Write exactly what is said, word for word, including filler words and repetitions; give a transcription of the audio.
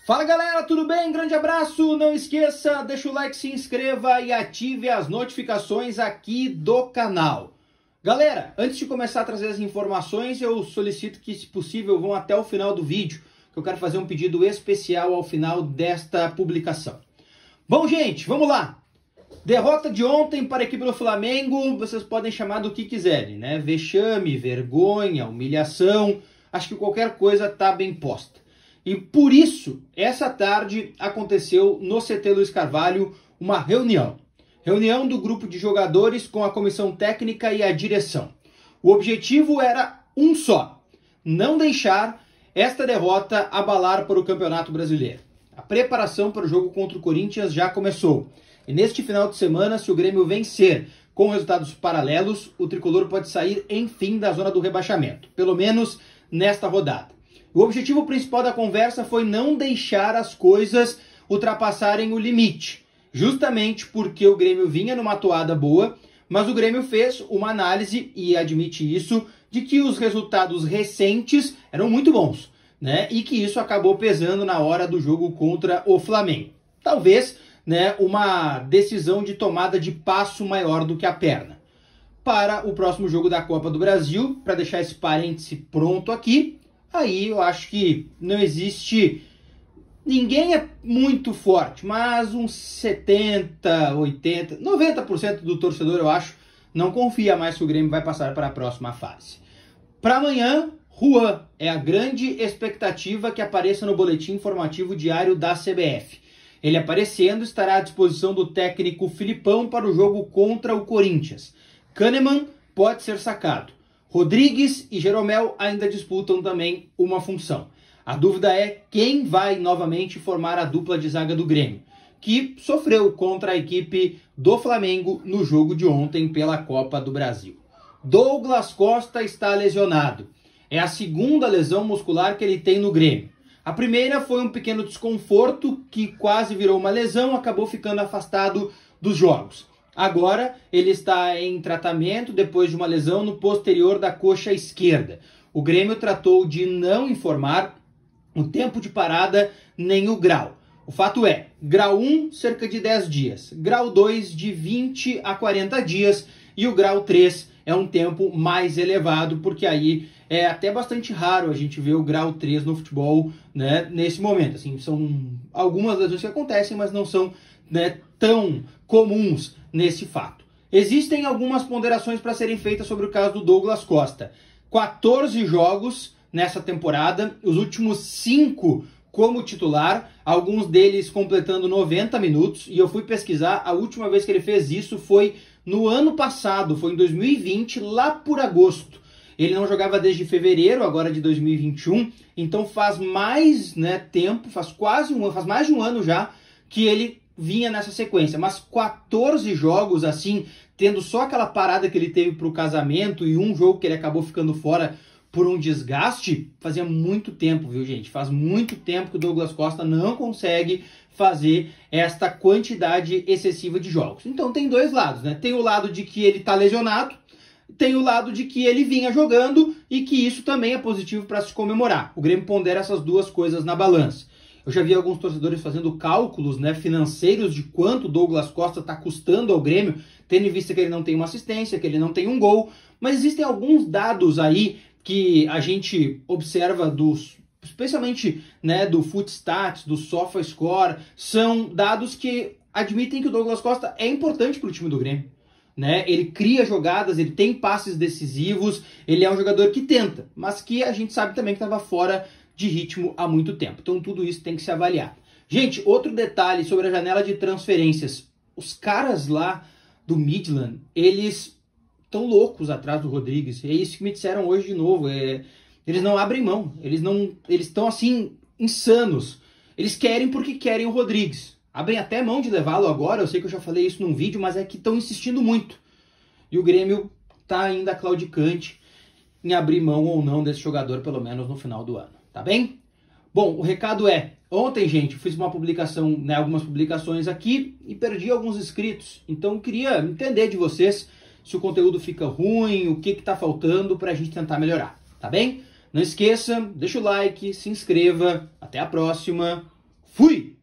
Fala galera, tudo bem? Grande abraço, não esqueça, deixa o like, se inscreva e ative as notificações aqui do canal. Galera, antes de começar a trazer as informações, eu solicito que, se possível, vão até o final do vídeo, que eu quero fazer um pedido especial ao final desta publicação. Bom, gente, vamos lá. Derrota de ontem para a equipe do Flamengo, vocês podem chamar do que quiserem, né? Vexame, vergonha, humilhação, acho que qualquer coisa está bem posta. E por isso, essa tarde aconteceu no C T Luiz Carvalho uma reunião. Reunião do grupo de jogadores com a comissão técnica e a direção. O objetivo era um só: não deixar esta derrota abalar para o Campeonato Brasileiro. A preparação para o jogo contra o Corinthians já começou. E neste final de semana, se o Grêmio vencer com resultados paralelos, o tricolor pode sair, enfim, da zona do rebaixamento. Pelo menos nesta rodada. O objetivo principal da conversa foi não deixar as coisas ultrapassarem o limite. Justamente porque o Grêmio vinha numa toada boa, mas o Grêmio fez uma análise, e admite isso, de que os resultados recentes eram muito bons, né? E que isso acabou pesando na hora do jogo contra o Flamengo. Talvez, né, uma decisão de tomada de passo maior do que a perna. Para o próximo jogo da Copa do Brasil, para deixar esse parêntese pronto aqui, aí eu acho que não existe... Ninguém é muito forte, mas uns setenta, oitenta, noventa por cento do torcedor, eu acho, não confia mais que o Grêmio vai passar para a próxima fase. Para amanhã, Juan é a grande expectativa que apareça no boletim informativo diário da C B F. Ele aparecendo estará à disposição do técnico Filipão para o jogo contra o Corinthians. Kahneman pode ser sacado. Rodrigues e Jeromel ainda disputam também uma função. A dúvida é quem vai novamente formar a dupla de zaga do Grêmio, que sofreu contra a equipe do Flamengo no jogo de ontem pela Copa do Brasil. Douglas Costa está lesionado. É a segunda lesão muscular que ele tem no Grêmio. A primeira foi um pequeno desconforto que quase virou uma lesão, acabou ficando afastado dos jogos. Agora ele está em tratamento depois de uma lesão no posterior da coxa esquerda. O Grêmio tratou de não informar o tempo de parada nem o grau. O fato é, grau um, cerca de dez dias, grau dois, de vinte a quarenta dias, e o grau três é um tempo mais elevado, porque aí é até bastante raro a gente ver o grau três no futebol, né, nesse momento. Assim, são algumas lesões que acontecem, mas não são, né, tão comuns nesse fato. Existem algumas ponderações para serem feitas sobre o caso do Douglas Costa. quatorze jogos nessa temporada, os últimos cinco como titular, alguns deles completando noventa minutos, e eu fui pesquisar, a última vez que ele fez isso foi no ano passado, foi em dois mil e vinte, lá por agosto. Ele não jogava desde fevereiro, agora de dois mil e vinte e um, então faz mais, né, tempo, faz quase um ano, faz mais de um ano já que ele vinha nessa sequência, mas quatorze jogos assim, tendo só aquela parada que ele teve para o casamento e um jogo que ele acabou ficando fora por um desgaste, fazia muito tempo, viu, gente? Faz muito tempo que o Douglas Costa não consegue fazer esta quantidade excessiva de jogos. Então tem dois lados, né? Tem o lado de que ele tá lesionado, tem o lado de que ele vinha jogando e que isso também é positivo para se comemorar. O Grêmio pondera essas duas coisas na balança. Eu já vi alguns torcedores fazendo cálculos, né, financeiros de quanto o Douglas Costa está custando ao Grêmio, tendo em vista que ele não tem uma assistência, que ele não tem um gol, mas existem alguns dados aí que a gente observa, dos, especialmente, né, do Footstats, do SofaScore, são dados que admitem que o Douglas Costa é importante para o time do Grêmio. Né? Ele cria jogadas, ele tem passes decisivos, ele é um jogador que tenta, mas que a gente sabe também que estava fora de ritmo há muito tempo. Então tudo isso tem que se avaliar. Gente, outro detalhe sobre a janela de transferências. Os caras lá do Midland, eles estão loucos atrás do Rodrigues. É isso que me disseram hoje de novo. É, eles não abrem mão. Eles não, eles estão assim, insanos. Eles querem porque querem o Rodrigues. Abrem até mão de levá-lo agora. Eu sei que eu já falei isso num vídeo, mas é que estão insistindo muito. E o Grêmio está ainda claudicante em abrir mão ou não desse jogador, pelo menos no final do ano. Tá bem? Bom, o recado é, ontem, gente, fiz uma publicação, né, algumas publicações aqui e perdi alguns inscritos. Então eu queria entender de vocês se o conteúdo fica ruim, o que que tá faltando pra gente tentar melhorar, tá bem? Não esqueça, deixa o like, se inscreva, até a próxima, Fui!